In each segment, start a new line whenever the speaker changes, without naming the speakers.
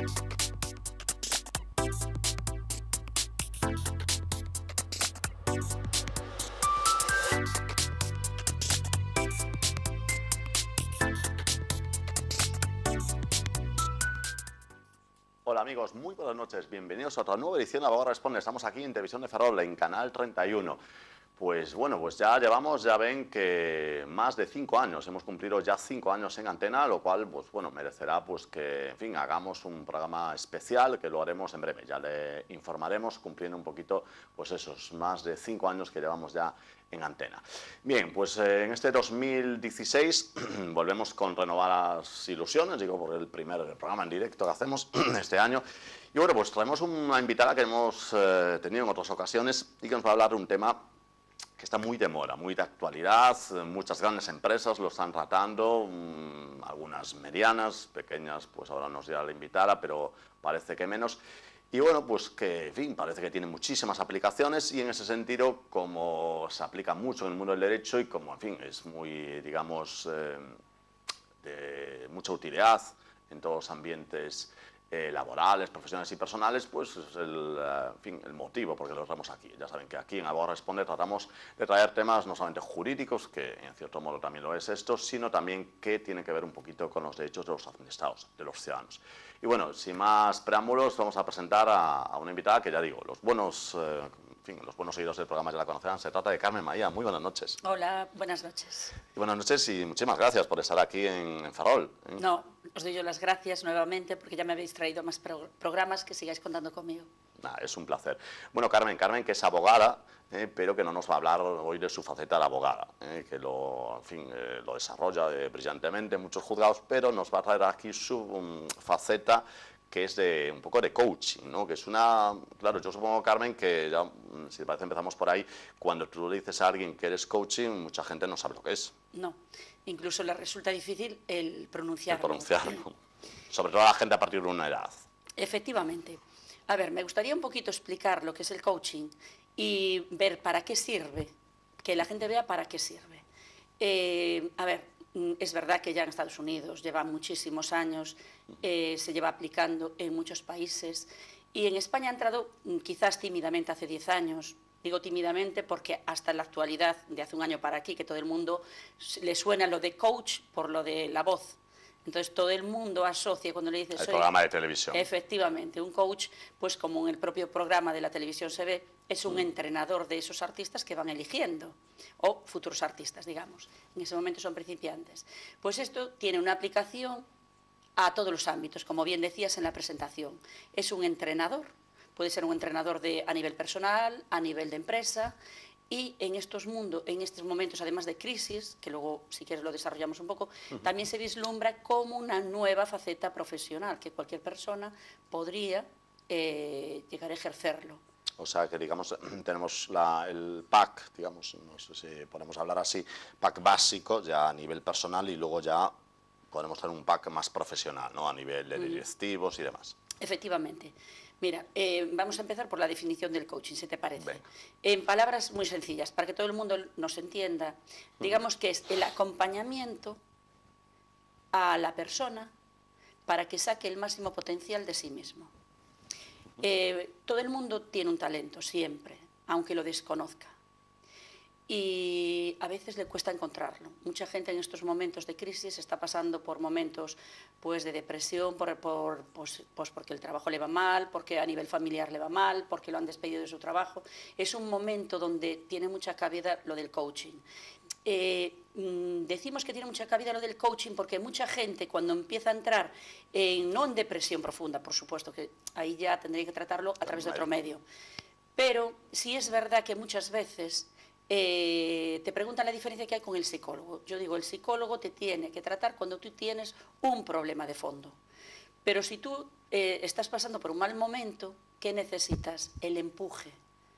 Hola amigos, muy buenas noches, bienvenidos a otra nueva edición de Abogado Responde. Estamos aquí en Televisión de Ferrol, en Canal 31. Pues bueno, pues ya llevamos, ya ven que más de 5 años, hemos cumplido ya 5 años en antena, lo cual, pues bueno, merecerá pues que, en fin, hagamos un programa especial, que lo haremos en breve, ya le informaremos, cumpliendo un poquito, pues esos más de 5 años que llevamos ya en antena. Bien, pues en este 2016 volvemos con renovadas ilusiones, digo, por el primer programa en directo que hacemos este año. Y bueno, pues traemos una invitada que hemos tenido en otras ocasiones y que nos va a hablar de un tema que está muy de moda, muy de actualidad. Muchas grandes empresas lo están tratando, algunas medianas, pequeñas, pues ahora nos dirá la invitada, pero parece que menos. Y bueno, pues que, en fin, parece que tiene muchísimas aplicaciones y en ese sentido, como se aplica mucho en el mundo del derecho y como, en fin, es muy, digamos, de mucha utilidad en todos los ambientes laborales, profesionales y personales, pues es en fin, el motivo por el que lo traemos aquí. Ya saben que aquí en Abogado Responde tratamos de traer temas no solamente jurídicos, que en cierto modo también lo es esto, sino también que tienen que ver un poquito con los derechos de los administrados, de los ciudadanos. Y bueno, sin más preámbulos, vamos a presentar a una invitada que ya digo, los buenos oídos del programa ya la conocerán. Se trata de Carmen Maía. Muy buenas noches.
Hola, buenas noches.
Y buenas noches y muchísimas gracias por estar aquí en Ferrol.
No, os doy yo las gracias nuevamente porque ya me habéis traído más programas, que sigáis contando conmigo.
Es un placer. Bueno, Carmen, que es abogada, pero que no nos va a hablar hoy de su faceta de abogada, que lo desarrolla brillantemente en muchos juzgados, pero nos va a traer aquí su faceta que es de un poco de coaching, ¿no? Que es una... Claro, yo supongo, Carmen, que ya, si te parece, empezamos por ahí. Cuando tú le dices a alguien que eres coaching, mucha gente no sabe lo que es.
No, incluso le resulta difícil el pronunciarlo.
Sobre todo a la gente a partir de una edad.
Efectivamente. A ver, me gustaría un poquito explicar lo que es el coaching y ver para qué sirve, que la gente vea para qué sirve. A ver, es verdad que ya en Estados Unidos lleva muchísimos años, se lleva aplicando en muchos países y en España ha entrado quizás tímidamente hace 10 años. Digo tímidamente porque hasta en la actualidad, de hace un año para aquí, que todo el mundo le suena lo de coach por lo de la voz. Entonces todo el mundo asocia cuando le dices...
El programa de televisión.
Efectivamente, un coach, pues como en el propio programa de la televisión se ve, es un entrenador de esos artistas que van eligiendo, o futuros artistas, digamos. En ese momento son principiantes. Pues esto tiene una aplicación a todos los ámbitos, como bien decías en la presentación. Es un entrenador, puede ser un entrenador a nivel personal, a nivel de empresa. Y en estos momentos, además de crisis, que luego, si quieres, lo desarrollamos un poco, también se vislumbra como una nueva faceta profesional, que cualquier persona podría llegar a ejercerlo.
O sea, que digamos, tenemos el pack, digamos, no sé si podemos hablar así, pack básico ya a nivel personal y luego ya podemos tener un pack más profesional, ¿no? A nivel de directivos y demás.
Efectivamente. Mira, vamos a empezar por la definición del coaching, si te parece.
Venga.
En palabras muy sencillas, para que todo el mundo nos entienda, digamos que es el acompañamiento a la persona para que saque el máximo potencial de sí mismo. Todo el mundo tiene un talento, siempre, aunque lo desconozca. Y a veces le cuesta encontrarlo. Mucha gente en estos momentos de crisis está pasando por momentos pues, de depresión, pues porque el trabajo le va mal, porque a nivel familiar le va mal, porque lo han despedido de su trabajo. Es un momento donde tiene mucha cabida lo del coaching. Decimos que tiene mucha cabida lo del coaching porque mucha gente cuando empieza a entrar, no en depresión profunda, por supuesto, que ahí ya tendría que tratarlo a través de otro medio, pero sí es verdad que muchas veces... te preguntan la diferencia que hay con el psicólogo. Yo digo, el psicólogo te tiene que tratar cuando tú tienes un problema de fondo. Pero si tú estás pasando por un mal momento, ¿qué necesitas? El empuje.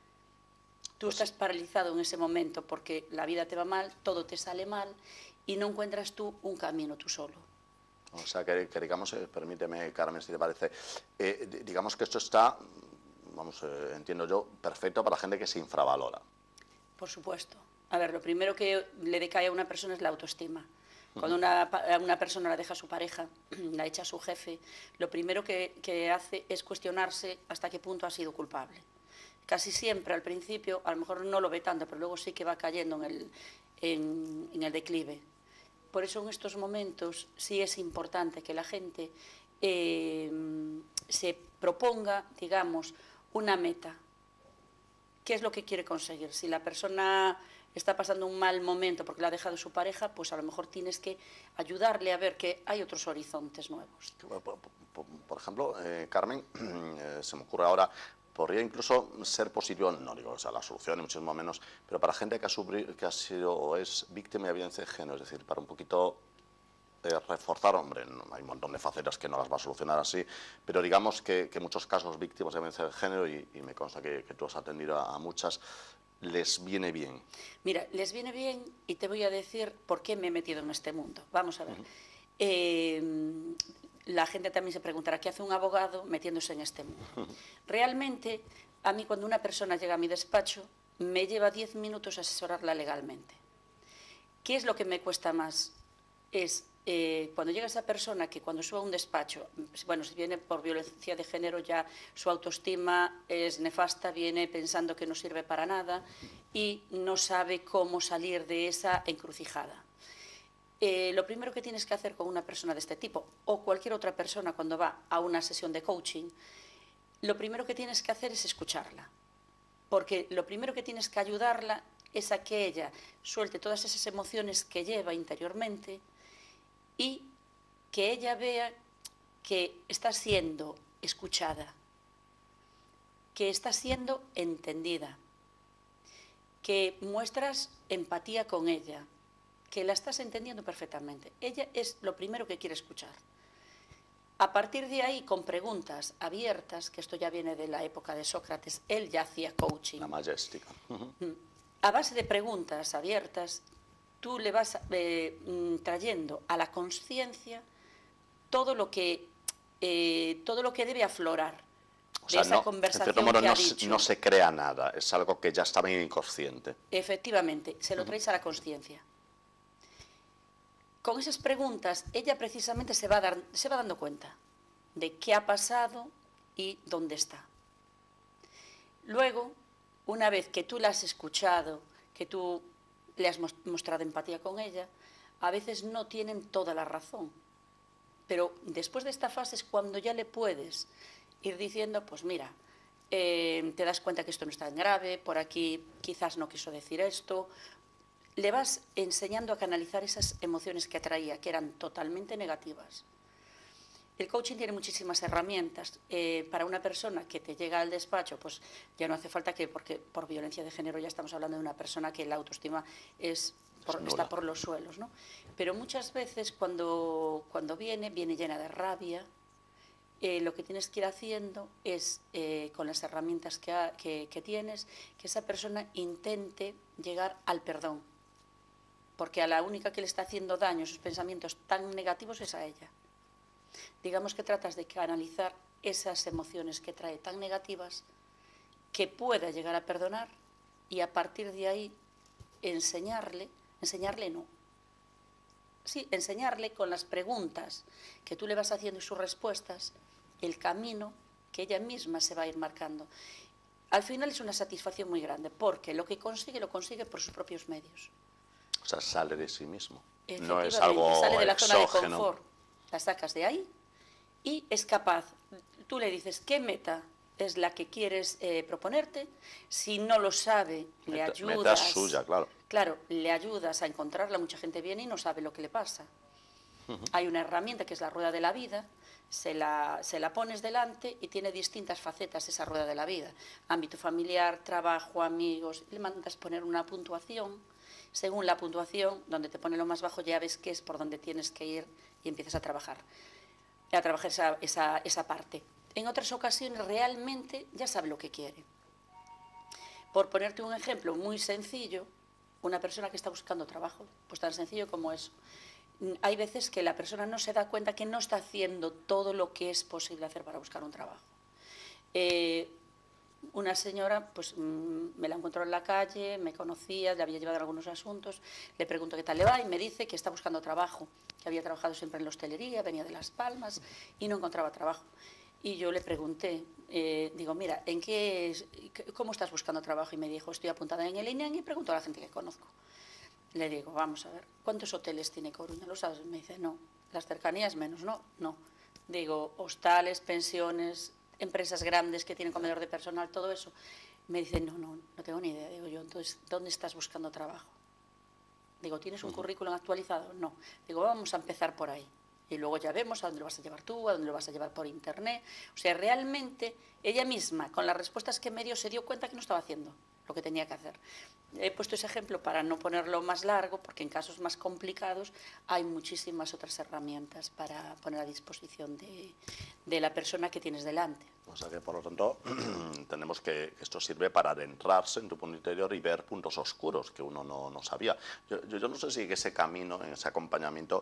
Tú estás paralizado en ese momento porque la vida te va mal, todo te sale mal y no encuentras tú un camino tú solo.
O sea, que digamos, permíteme, Carmen, si te parece, digamos que esto está, vamos, entiendo yo, perfecto para gente que se infravalora.
Por supuesto. A ver, lo primero que le decae a una persona es la autoestima. Cuando una persona la deja a su pareja, la echa a su jefe, lo primero que hace es cuestionarse hasta qué punto ha sido culpable. Casi siempre al principio, a lo mejor no lo ve tanto, pero luego sí que va cayendo en el declive. Por eso en estos momentos sí es importante que la gente se proponga, digamos, una meta. ¿Qué es lo que quiere conseguir? Si la persona está pasando un mal momento porque la ha dejado su pareja, pues a lo mejor tienes que ayudarle a ver que hay otros horizontes nuevos.
Por ejemplo, Carmen, se me ocurre ahora, podría incluso ser positivo, no digo que sea la solución, ni muchísimo menos, pero para gente que ha sido o es víctima de violencia de género, es decir, para un poquito reforzar, hombre, hay un montón de facetas que no las va a solucionar así, pero digamos que en muchos casos víctimas de violencia de género, y me consta que tú has atendido a muchas, les viene bien.
Mira, les viene bien y te voy a decir por qué me he metido en este mundo. Vamos a ver. La gente también se preguntará, ¿qué hace un abogado metiéndose en este mundo? Realmente, a mí cuando una persona llega a mi despacho, me lleva 10 minutos asesorarla legalmente. ¿Qué es lo que me cuesta más? Es cuando llega esa persona que cuando sube a un despacho, bueno, si viene por violencia de género ya su autoestima es nefasta, viene pensando que no sirve para nada y no sabe cómo salir de esa encrucijada. Lo primero que tienes que hacer con una persona de este tipo o cualquier otra persona cuando va a una sesión de coaching, lo primero que tienes que hacer es escucharla, porque lo primero que tienes que ayudarla es a que ella suelte todas esas emociones que lleva interiormente y que ella vea que está siendo escuchada, que está siendo entendida, que muestras empatía con ella, que la estás entendiendo perfectamente. Ella es lo primero que quiere escuchar. A partir de ahí, con preguntas abiertas, que esto ya viene de la época de Sócrates, él ya hacía coaching.
La Majestica.
A base de preguntas abiertas, tú le vas trayendo a la conciencia todo lo que debe aflorar de esa conversación que ha dicho.
No se crea nada, es algo que ya está bien inconsciente.
Efectivamente, se lo traes a la conciencia. Con esas preguntas, ella precisamente se va dando cuenta de qué ha pasado y dónde está. Luego, una vez que tú la has escuchado, que tú le has mostrado empatía con ella, a veces no tienen toda la razón. Pero después de esta fase es cuando ya le puedes ir diciendo, pues mira, te das cuenta que esto no es tan grave, por aquí quizás no quiso decir esto. Le vas enseñando a canalizar esas emociones que atraía, que eran totalmente negativas. El coaching tiene muchísimas herramientas. Para una persona que te llega al despacho, pues ya no hace falta porque por violencia de género ya estamos hablando de una persona que la autoestima está por los suelos, ¿no? Pero muchas veces cuando viene llena de rabia. Lo que tienes que ir haciendo es, con las herramientas que tienes, que esa persona intente llegar al perdón. Porque a la única que le está haciendo daño esos pensamientos tan negativos es a ella. Digamos que tratas de canalizar esas emociones que trae tan negativas que pueda llegar a perdonar y a partir de ahí enseñarle con las preguntas que tú le vas haciendo y sus respuestas, el camino que ella misma se va a ir marcando. Al final es una satisfacción muy grande porque lo que consigue, lo consigue por sus propios medios.
O sea, sale de sí mismo.
No es algo sale de la zona de confort. La sacas de ahí y es capaz, tú le dices qué meta es la que quieres proponerte, si no lo sabe, le ayudas.
Meta suya, claro.
Claro, le ayudas a encontrarla, mucha gente viene y no sabe lo que le pasa. Hay una herramienta que es la rueda de la vida, se la pones delante y tiene distintas facetas esa rueda de la vida. Ámbito familiar, trabajo, amigos, le mandas poner una puntuación. Según la puntuación, donde te pone lo más bajo, ya ves qué es por donde tienes que ir y empiezas a trabajar esa parte. En otras ocasiones realmente ya sabe lo que quiere. Por ponerte un ejemplo muy sencillo, una persona que está buscando trabajo, pues tan sencillo como eso. Hay veces que la persona no se da cuenta que no está haciendo todo lo que es posible hacer para buscar un trabajo. una señora, pues me la encontró en la calle, me conocía, le había llevado algunos asuntos, le pregunto qué tal le va y me dice que está buscando trabajo, que había trabajado siempre en la hostelería, venía de Las Palmas y no encontraba trabajo. Y yo le pregunté, digo, mira, ¿cómo estás buscando trabajo? Y me dijo, estoy apuntada en el INEM y pregunto a la gente que conozco. Le digo, vamos a ver, ¿cuántos hoteles tiene Coruña? ¿Lo sabes? Me dice, no, las cercanías menos, no. Digo, hostales, pensiones, empresas grandes que tienen comedor de personal, todo eso. Me dice, no tengo ni idea. Digo yo, entonces, ¿dónde estás buscando trabajo? Digo, ¿tienes un currículum actualizado? No. Digo, vamos a empezar por ahí. Y luego ya vemos a dónde lo vas a llevar tú, a dónde lo vas a llevar por internet. O sea, realmente ella misma, con las respuestas que me dio, se dio cuenta que no estaba haciendo lo que tenía que hacer. He puesto ese ejemplo para no ponerlo más largo, porque en casos más complicados hay muchísimas otras herramientas para poner a disposición de la persona que tienes delante.
O sea que, por lo tanto, tenemos que esto sirve para adentrarse en tu punto interior y ver puntos oscuros que uno no sabía. Yo no sé si ese camino, en ese acompañamiento,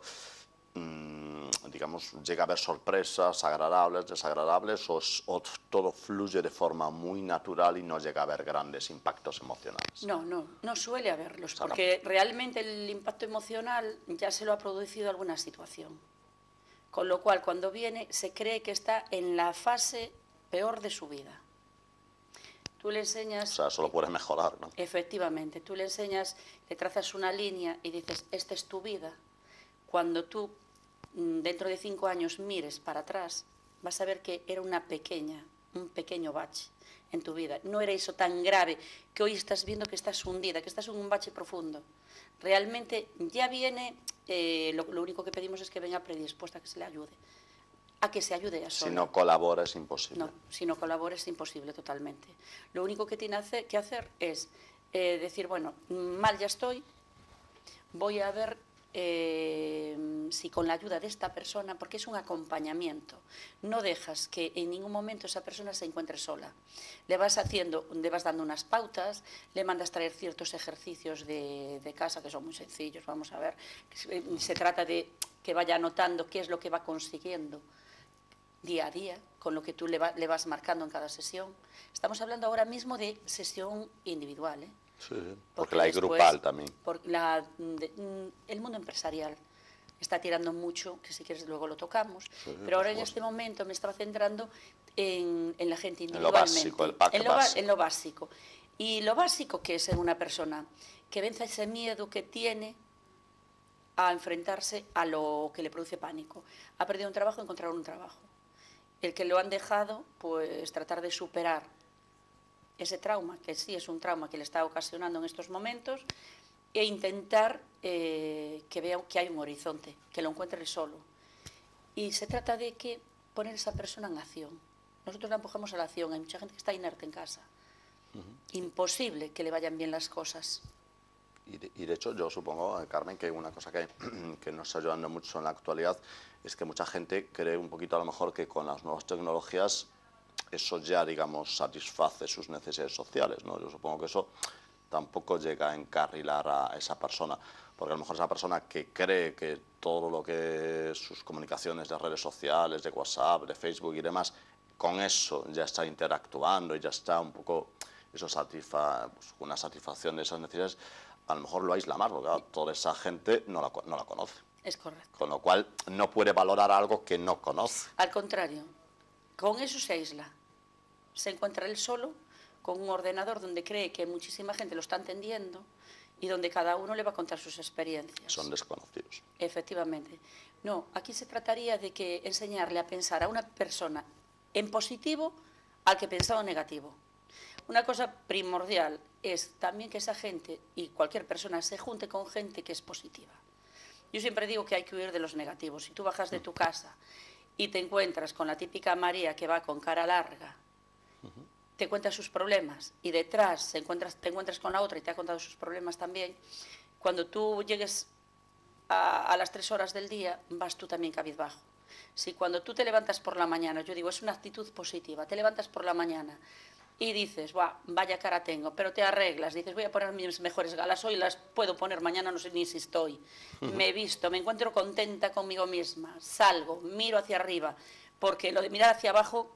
digamos, llega a haber sorpresas agradables, desagradables, o todo fluye de forma muy natural y no llega a haber grandes impactos emocionales.
No suele haberlos, porque realmente el impacto emocional ya se lo ha producido alguna situación. Con lo cual, cuando viene, se cree que está en la fase peor de su vida. Tú le enseñas...
O sea, solo puede mejorar, ¿no?
Efectivamente, tú le enseñas, le trazas una línea y dices, esta es tu vida. Cuando tú, dentro de 5 años, mires para atrás, vas a ver que era un pequeño bache en tu vida. No era eso tan grave que hoy estás viendo que estás hundida, que estás en un bache profundo. Realmente ya viene, lo único que pedimos es que venga predispuesta a que se le ayude. A que se ayude a sola.
Si no colabora es imposible.
No, si no colabora es imposible totalmente. Lo único que tiene que hacer es decir, bueno, mal ya estoy, voy a ver si con la ayuda de esta persona, porque es un acompañamiento, no dejas que en ningún momento esa persona se encuentre sola. Le vas dando unas pautas, le mandas traer ciertos ejercicios de casa que son muy sencillos, vamos a ver. Se trata de que vaya anotando qué es lo que va consiguiendo día a día, con lo que tú le vas marcando en cada sesión. Estamos hablando ahora mismo de sesión individual, ¿eh?
Sí, porque la hay grupal también.
El mundo empresarial está tirando mucho, que si quieres luego lo tocamos, sí, pero ahora en este momento me estaba centrando en la gente individualmente. En lo básico. Y lo básico que es en una persona que venza ese miedo que tiene a enfrentarse a lo que le produce pánico. Ha perdido un trabajo, encontrar un trabajo. El que lo han dejado, pues tratar de superar ese trauma, que sí es un trauma que le está ocasionando en estos momentos, e intentar que vea que hay un horizonte, que lo encuentre solo. Y se trata de que poner a esa persona en acción. Nosotros la empujamos a la acción, hay mucha gente que está inerte en casa. Imposible que le vayan bien las cosas.
Y de hecho yo supongo, Carmen, que una cosa que nos está ayudando mucho en la actualidad es que mucha gente cree un poquito a lo mejor que con las nuevas tecnologías eso ya, digamos, satisface sus necesidades sociales, ¿no? Yo supongo que eso tampoco llega a encarrilar a esa persona, porque a lo mejor esa persona que cree que todo lo que es sus comunicaciones de redes sociales, de WhatsApp, de Facebook y demás, con eso ya está interactuando y ya está un poco, eso pues, una satisfacción de esas necesidades, a lo mejor lo aísla más, porque toda esa gente no la conoce.
Es correcto.
Con lo cual no puede valorar algo que no conoce.
Al contrario, con eso se aísla. Se encuentra él solo con un ordenador donde cree que muchísima gente lo está entendiendo y donde cada uno le va a contar sus experiencias.
Son desconocidos.
Efectivamente. No, aquí se trataría de que enseñarle a pensar a una persona en positivo al que pensaba en negativo. Una cosa primordial es también que esa gente y cualquier persona se junte con gente que es positiva. Yo siempre digo que hay que huir de los negativos. Si tú bajas de tu casa y te encuentras con la típica María que va con cara larga, te cuenta sus problemas y detrás te encuentras con la otra y te ha contado sus problemas también, cuando tú llegues a las 3 horas del día vas tú también cabizbajo. Si cuando tú te levantas por la mañana, yo digo, es una actitud positiva, te levantas por la mañana y dices, vaya cara tengo, pero te arreglas, dices, voy a poner mis mejores galas, hoy las puedo poner, mañana no sé ni si estoy, me he visto, me encuentro contenta conmigo misma, salgo, miro hacia arriba, porque lo de mirar hacia abajo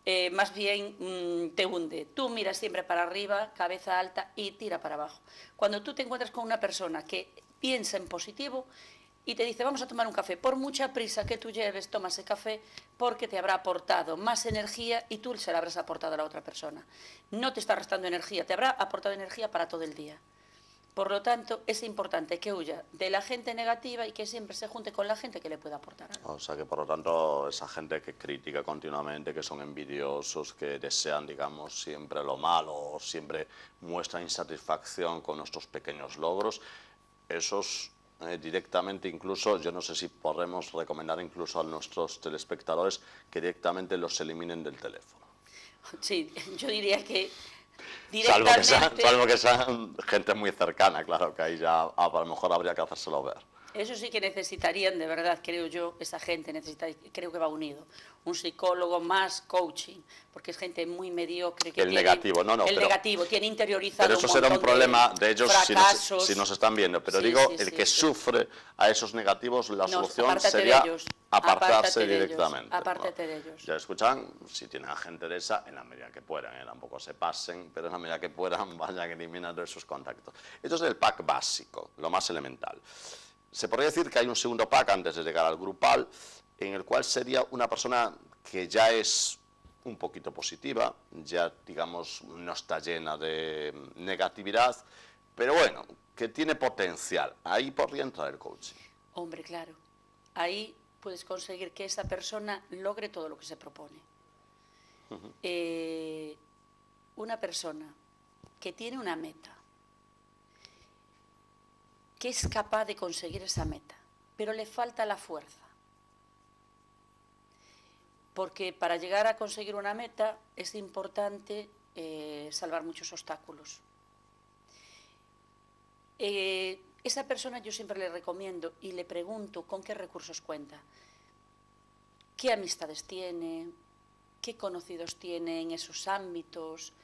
más bien te hunde. Tú miras siempre para arriba, cabeza alta y tira para abajo. Cuando tú te encuentras con una persona que piensa en positivo y te dice, vamos a tomar un café, por mucha prisa que tú lleves, toma ese café porque te habrá aportado más energía y tú se la habrás aportado a la otra persona. No te está restando energía, te habrá aportado energía para todo el día. Por lo tanto, es importante que huya de la gente negativa y que siempre se junte con la gente que le pueda aportar algo.
O sea que, por lo tanto, esa gente que critica continuamente, que son envidiosos, que desean, digamos, siempre lo malo, siempre muestran insatisfacción con nuestros pequeños logros, esos directamente, incluso, yo no sé si podremos recomendar incluso a nuestros telespectadores que directamente los eliminen del teléfono.
Sí, yo diría que
Salvo que sean gente muy cercana, claro, que ahí ya a lo mejor habría que hacérselo ver.
Eso sí que necesitarían, de verdad, creo yo, esa gente creo que va unido. Un psicólogo más coaching, porque es gente muy mediocre. Que
negativo,
negativo, tiene interiorizado
pero eso será un problema de ellos si nos están viendo. Pero
sí,
sufre a esos negativos, la solución sería apartarse directamente.
Apártate de ellos.
Ya escuchan, si tienen a gente de esa, en la medida que puedan, tampoco se pasen, pero en la medida que puedan, vayan eliminando esos contactos. Esto es el pack básico, lo más elemental. Se podría decir que hay un segundo pack antes de llegar al grupal, en el cual sería una persona que ya es un poquito positiva, ya, digamos, no está llena de negatividad, pero bueno, que tiene potencial. Ahí podría entrar el coaching.
Hombre, claro. Ahí puedes conseguir que esa persona logre todo lo que se propone. Una persona que tiene una meta, que es capaz de conseguir esa meta, pero le falta la fuerza. Porque para llegar a conseguir una meta es importante salvar muchos obstáculos. Esa persona yo siempre le recomiendo y le pregunto con qué recursos cuenta, qué amistades tiene, qué conocidos tiene en esos ámbitos,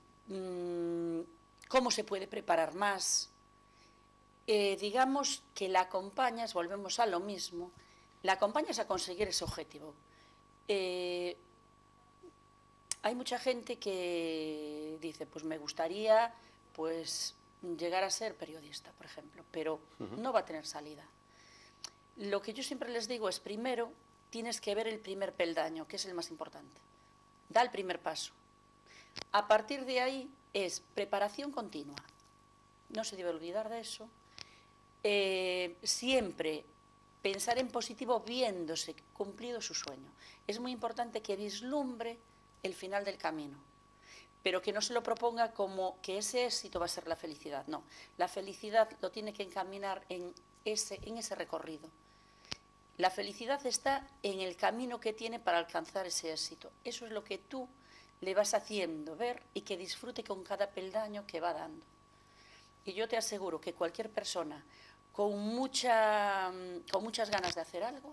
cómo se puede preparar más. Digamos que la acompañas, volvemos a lo mismo, la acompañas a conseguir ese objetivo. Hay mucha gente que dice, pues me gustaría llegar a ser periodista, por ejemplo, pero no va a tener salida. Lo que yo siempre les digo es, primero, tienes que ver el primer peldaño, que es el más importante. Da el primer paso. A partir de ahí es preparación continua. No se debe olvidar de eso. Siempre pensar en positivo viéndose cumplido su sueño. Es muy importante que vislumbre el final del camino, pero que no se lo proponga como que ese éxito va a ser la felicidad. No, la felicidad lo tiene que encaminar en ese recorrido. La felicidad está en el camino que tiene para alcanzar ese éxito. Eso es lo que tú le vas haciendo ver y que disfrute con cada peldaño que va dando. Y yo te aseguro que cualquier persona con muchas ganas de hacer algo,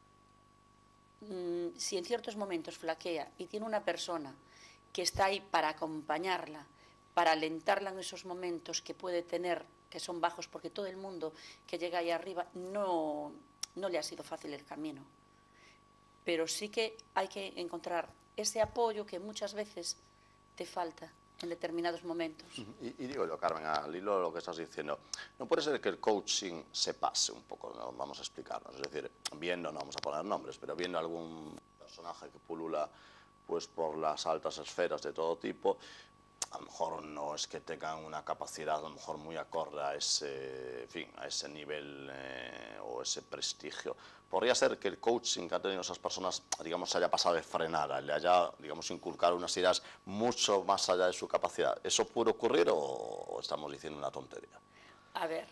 si en ciertos momentos flaquea y tiene una persona que está ahí para acompañarla, para alentarla en esos momentos que puede tener, que son bajos, porque todo el mundo que llega ahí arriba no le ha sido fácil el camino. Pero sí que hay que encontrar ese apoyo que muchas veces te falta en determinados momentos.
Y digo yo, Carmen, al hilo de lo que estás diciendo, no puede ser que el coaching se pase un poco, ¿no? Vamos a explicarnos, es decir, viendo, no vamos a poner nombres, pero viendo algún personaje que pulula pues por las altas esferas de todo tipo, a lo mejor no es que tengan una capacidad a lo mejor muy acorde a ese, en fin, a ese nivel o ese prestigio. Podría ser que el coaching que han tenido esas personas, digamos, se haya pasado de frenada, le haya, digamos, inculcado unas ideas mucho más allá de su capacidad. ¿Eso puede ocurrir o estamos diciendo una tontería?
A ver,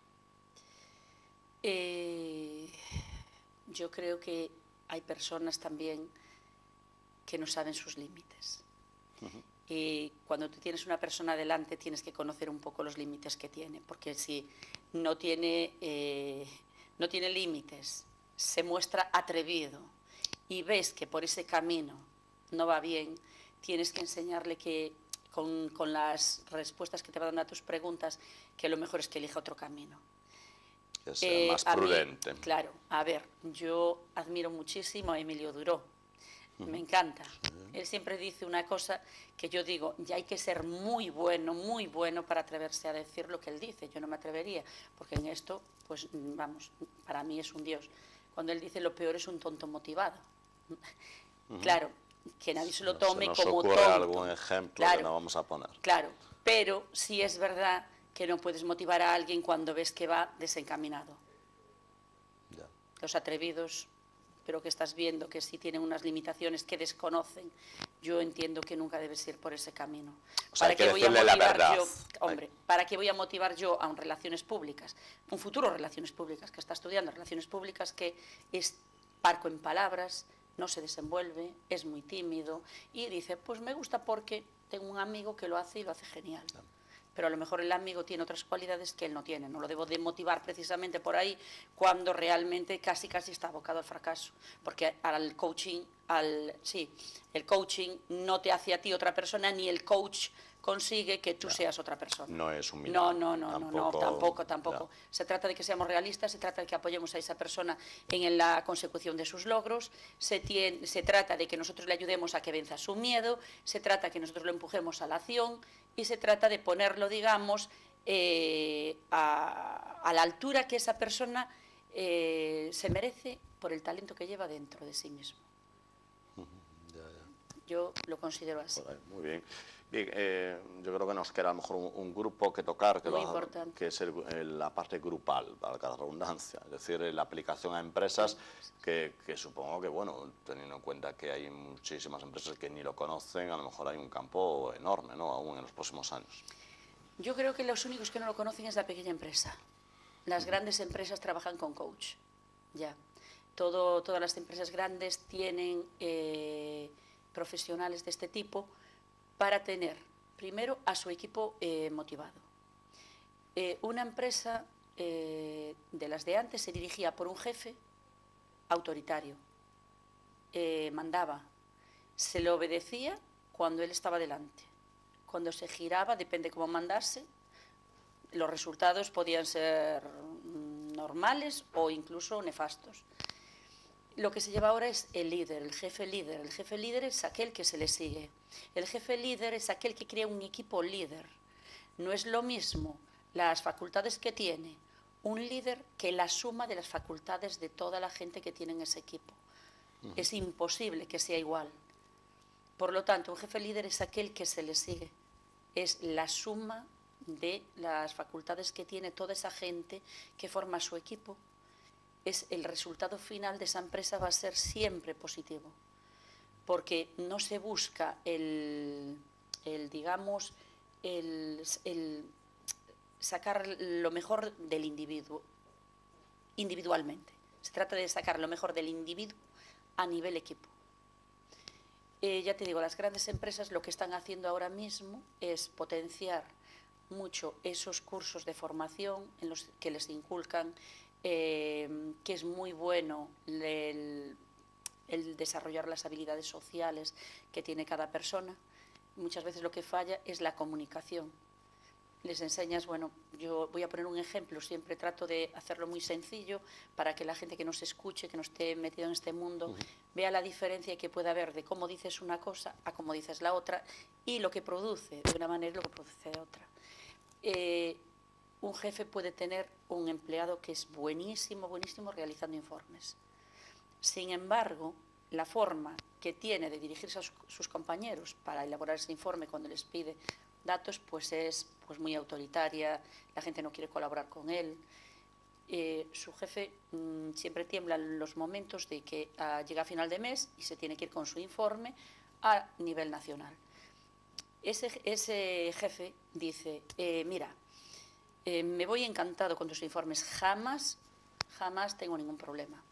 yo creo que hay personas también que no saben sus límites. Y cuando tú tienes una persona delante tienes que conocer un poco los límites que tiene, porque si no tiene límites, se muestra atrevido y ves que por ese camino no va bien, tienes que enseñarle que con las respuestas que te va dando a tus preguntas, que lo mejor es que elija otro camino.
Que sea más prudente.
Claro, a ver, yo admiro muchísimo a Emilio Duró. Me encanta. Él siempre dice una cosa que yo digo, ya hay que ser muy bueno para atreverse a decir lo que él dice. Yo no me atrevería, porque en esto, pues vamos, para mí es un dios. Cuando él dice lo peor es un tonto motivado. Claro, que nadie se lo tome como tonto.
Se nos ocurre algún ejemplo, claro, que no vamos a poner.
Claro, pero sí es verdad que no puedes motivar a alguien cuando ves que va desencaminado.
Ya.
Los atrevidos, pero que estás viendo que sí tienen unas limitaciones que desconocen, yo entiendo que nunca debes ir por ese camino.
O sea, ¿para qué voy a motivar
yo, hombre, ¿para qué voy a motivar yo a un relaciones públicas, un futuro relaciones públicas, que está estudiando relaciones públicas, que es parco en palabras, no se desenvuelve, es muy tímido y dice, pues me gusta porque tengo un amigo que lo hace y lo hace genial. Pero a lo mejor el amigo tiene otras cualidades que él no tiene. No lo debo de motivar precisamente por ahí cuando realmente casi está abocado al fracaso. Porque el coaching no te hace a ti otra persona, ni el coach consigue que tú seas otra persona.
No es un milagro.
No, tampoco. Se trata de que seamos realistas, se trata de que apoyemos a esa persona en la consecución de sus logros, se trata de que nosotros le ayudemos a que venza su miedo, se trata de que nosotros lo empujemos a la acción y se trata de ponerlo, digamos, a la altura que esa persona se merece por el talento que lleva dentro de sí mismo. Yo lo considero así.
Muy bien. Bien, yo creo que nos queda a lo mejor un grupo que tocar, que es la parte grupal, valga la redundancia, es decir, la aplicación a empresas que supongo que, bueno, teniendo en cuenta que hay muchísimas empresas que ni lo conocen, a lo mejor hay un campo enorme, ¿no?, aún en los próximos años.
Yo creo que los únicos que no lo conocen es la pequeña empresa. Las grandes empresas trabajan con coach, ya. Todas las empresas grandes tienen profesionales de este tipo para tener, primero, a su equipo motivado. Una empresa de las de antes se dirigía por un jefe autoritario, mandaba, se le obedecía cuando él estaba delante. Cuando se giraba, depende cómo mandase, los resultados podían ser normales o incluso nefastos. Lo que se lleva ahora es el líder, el jefe líder. El jefe líder es aquel que se le sigue. El jefe líder es aquel que crea un equipo líder. No es lo mismo las facultades que tiene un líder que la suma de las facultades de toda la gente que tiene en ese equipo. Es imposible que sea igual. Por lo tanto, un jefe líder es aquel que se le sigue. Es la suma de las facultades que tiene toda esa gente que forma su equipo. El resultado final de esa empresa va a ser siempre positivo, porque no se busca digamos, sacar lo mejor del individuo individualmente. Se trata de sacar lo mejor del individuo a nivel equipo. Ya te digo, las grandes empresas lo que están haciendo ahora mismo es potenciar mucho esos cursos de formación en los que les inculcan que es muy bueno el desarrollar las habilidades sociales que tiene cada persona. Muchas veces lo que falla es la comunicación. Les enseñas, bueno, yo voy a poner un ejemplo, siempre trato de hacerlo muy sencillo para que la gente que nos escuche, que no esté metido en este mundo, vea la diferencia que puede haber de cómo dices una cosa a cómo dices la otra y lo que produce de una manera y lo que produce de otra. Un jefe puede tener un empleado que es buenísimo realizando informes. Sin embargo, la forma que tiene de dirigirse a sus compañeros para elaborar ese informe cuando les pide datos, pues es muy autoritaria, la gente no quiere colaborar con él. Su jefe siempre tiembla en los momentos de que llega a final de mes y se tiene que ir con su informe a nivel nacional. Ese jefe dice, mira, me voy encantado con tus informes, jamás tengo ningún problema.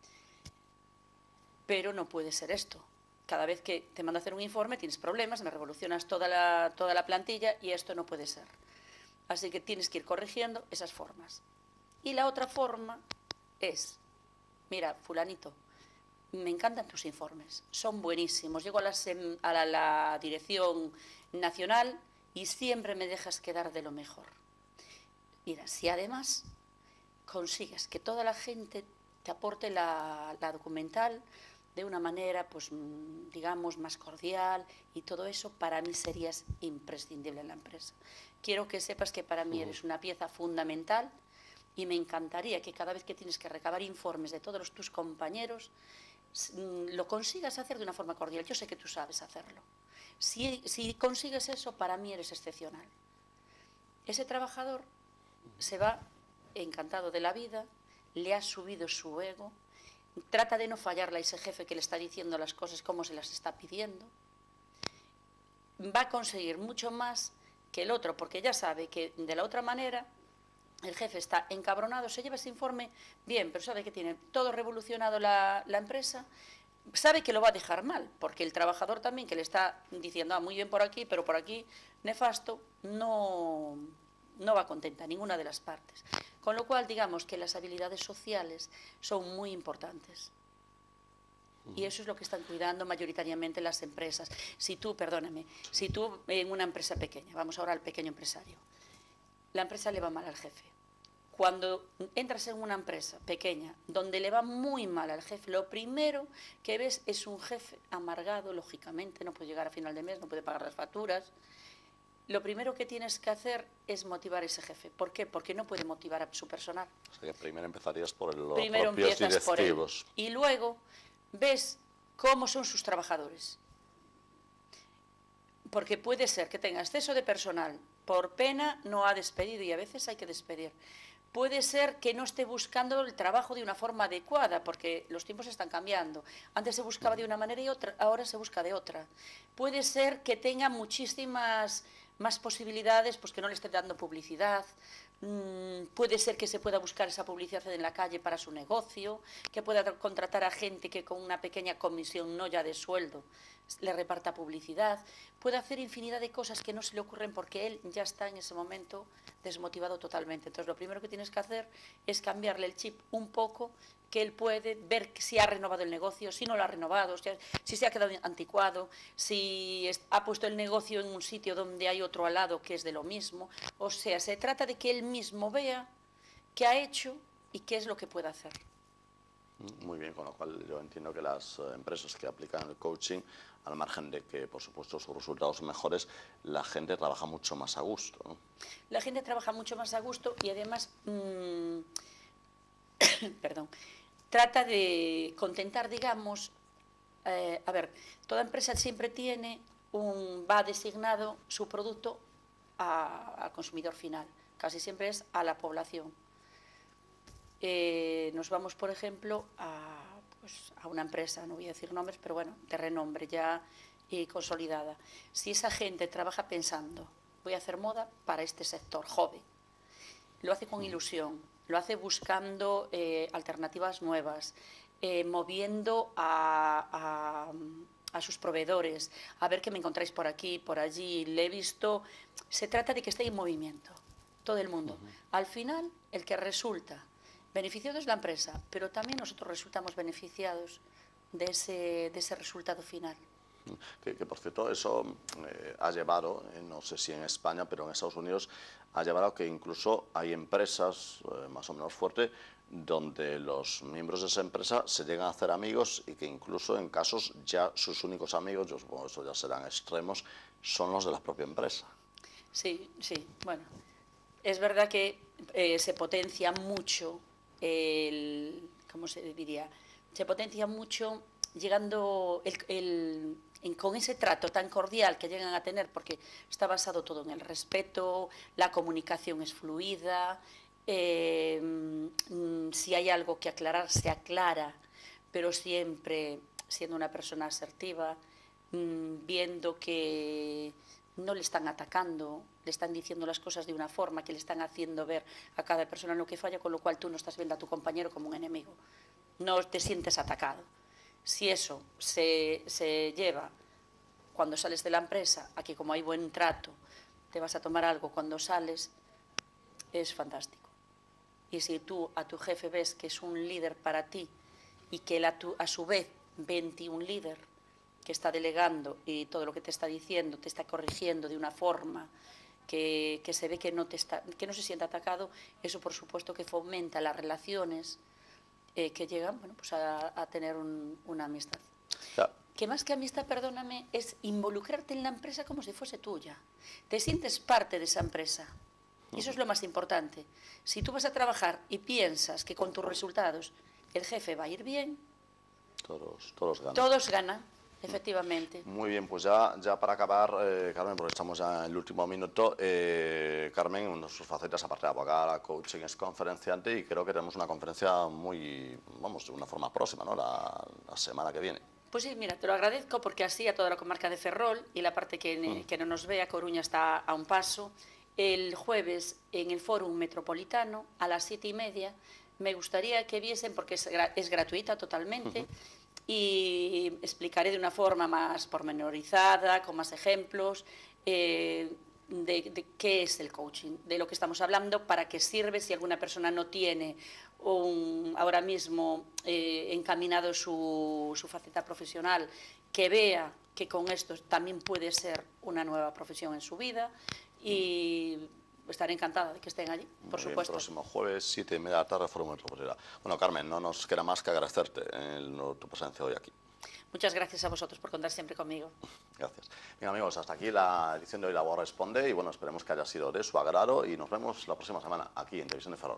Pero no puede ser esto. Cada vez que te mando a hacer un informe tienes problemas, me revolucionas toda la plantilla y esto no puede ser. Así que tienes que ir corrigiendo esas formas. Y la otra forma es, mira, fulanito, me encantan tus informes, son buenísimos. Llego a la dirección nacional y siempre me dejas quedar de lo mejor. Mira, si además consigues que toda la gente te aporte la documental, de una manera, pues, digamos, más cordial, y todo eso para mí serías imprescindible en la empresa. Quiero que sepas que para mí eres una pieza fundamental y me encantaría que cada vez que tienes que recabar informes de todos tus compañeros, lo consigas hacer de una forma cordial. Yo sé que tú sabes hacerlo. Si consigues eso, para mí eres excepcional. Ese trabajador se va encantado de la vida, le ha subido su ego, trata de no fallarle a ese jefe que le está diciendo las cosas como se las está pidiendo, va a conseguir mucho más que el otro, porque ya sabe que de la otra manera el jefe está encabronado, se lleva ese informe bien, pero sabe que tiene todo revolucionado la empresa, sabe que lo va a dejar mal, porque el trabajador también que le está diciendo, muy bien por aquí, pero por aquí nefasto, no va contenta ninguna de las partes. Con lo cual, digamos que las habilidades sociales son muy importantes. Y eso es lo que están cuidando mayoritariamente las empresas. Si tú, perdóname, si tú en una empresa pequeña, vamos ahora al pequeño empresario, la empresa le va mal al jefe. Cuando entras en una empresa pequeña donde le va muy mal al jefe, lo primero que ves es un jefe amargado, lógicamente, no puede llegar a final de mes, no puede pagar las facturas. Lo primero que tienes que hacer es motivar a ese jefe. ¿Por qué? Porque no puede motivar a su personal.
O sea que primero empezarías por los
primero
propios
empiezas
directivos.
Por él. Y luego ves cómo son sus trabajadores. Porque puede ser que tenga exceso de personal, por pena no ha despedido, y a veces hay que despedir. Puede ser que no esté buscando el trabajo de una forma adecuada, porque los tiempos están cambiando. Antes se buscaba de una manera y ahora se busca de otra. Puede ser que tenga muchísimas más posibilidades, pues que no le esté dando publicidad. Puede ser que se pueda buscar esa publicidad en la calle para su negocio, que pueda contratar a gente que con una pequeña comisión, no ya de sueldo, le reparta publicidad. Puede hacer infinidad de cosas que no se le ocurren porque él ya está en ese momento desmotivado totalmente. Entonces, lo primero que tienes que hacer es cambiarle el chip un poco, que él puede ver si ha renovado el negocio, si no lo ha renovado, si se ha quedado anticuado, si ha puesto el negocio en un sitio donde hay otro al lado que es de lo mismo. O sea, se trata de que él mismo vea qué ha hecho y qué es lo que puede hacer.
Muy bien, con lo cual yo entiendo que las empresas que aplican el coaching, al margen de que, por supuesto, sus resultados son mejores, la gente trabaja mucho más a gusto, ¿no?
La gente trabaja mucho más a gusto y además, perdón, trata de contentar, digamos, a ver, toda empresa siempre tiene va designado su producto al consumidor final, casi siempre es a la población. Nos vamos, por ejemplo, a una empresa, no voy a decir nombres, pero bueno, de renombre ya y consolidada. Si esa gente trabaja pensando, voy a hacer moda para este sector joven, lo hace con ilusión, lo hace buscando alternativas nuevas, moviendo a sus proveedores, a ver qué me encontráis por aquí, por allí, le he visto. Se trata de que esté en movimiento, todo el mundo. Al final, el que resulta beneficiado es la empresa, pero también nosotros resultamos beneficiados de ese resultado final.
Que por cierto, eso ha llevado, no sé si en España, pero en Estados Unidos, ha llevado a que incluso hay empresas más o menos fuertes donde los miembros de esa empresa se llegan a hacer amigos y que incluso en casos ya sus únicos amigos, yo supongo que eso ya serán extremos, son los de la propia empresa.
Sí, sí, bueno, es verdad que se potencia mucho ¿cómo se diría? Se potencia mucho llegando con ese trato tan cordial que llegan a tener, porque está basado todo en el respeto, la comunicación es fluida, si hay algo que aclarar, se aclara, pero siempre siendo una persona asertiva, viendo que no le están atacando, le están diciendo las cosas de una forma que le están haciendo ver a cada persona lo que falla, con lo cual tú no estás viendo a tu compañero como un enemigo, no te sientes atacado. Si eso se lleva cuando sales de la empresa a que como hay buen trato, te vas a tomar algo cuando sales, es fantástico. Y si tú a tu jefe ves que es un líder para ti y que él a su vez ve en ti un líder que está delegando y todo lo que te está diciendo te está corrigiendo de una forma que se ve que no se siente atacado, eso por supuesto que fomenta las relaciones que llegan, bueno, pues a tener una amistad.
Ya.
Que más que amistad, perdóname, es involucrarte en la empresa como si fuese tuya. Te sientes parte de esa empresa. Y eso es lo más importante. Si tú vas a trabajar y piensas que con tus resultados el jefe va a ir bien,
todos ganan.
Todos ganan, efectivamente.
Muy bien, pues ya para acabar, Carmen, porque estamos ya en el último minuto, Carmen, una de sus facetas, aparte de abogada, coaching, es conferenciante y creo que tenemos una conferencia muy, vamos, de una forma próxima, ¿no? La semana que viene.
Pues sí, mira, te lo agradezco porque así a toda la comarca de Ferrol y la parte que no nos vea, Coruña está a un paso. El jueves en el Fórum Metropolitano a las 7:30 me gustaría que viesen, porque es gratuita totalmente, y explicaré de una forma más pormenorizada, con más ejemplos, de qué es el coaching, de lo que estamos hablando, para qué sirve si alguna persona no tiene ahora mismo encaminado su faceta profesional, que vea que con esto también puede ser una nueva profesión en su vida, y estaré encantada de que estén allí, por supuesto.
El próximo jueves, 7:30 de la tarde, Fórum Metropolitano. Bueno, Carmen, no nos queda más que agradecerte tu presencia hoy aquí.
Muchas gracias a vosotros por contar siempre conmigo.
Gracias. Bien, amigos, hasta aquí la edición de hoy de Abogado Responde y bueno, esperemos que haya sido de su agrado y nos vemos la próxima semana aquí en Televisión de Ferrol.